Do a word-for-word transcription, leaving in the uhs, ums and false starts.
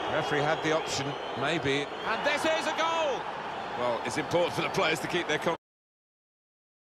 Referee had the option, maybe. And this is a goal! Well, it's important for the players to keep their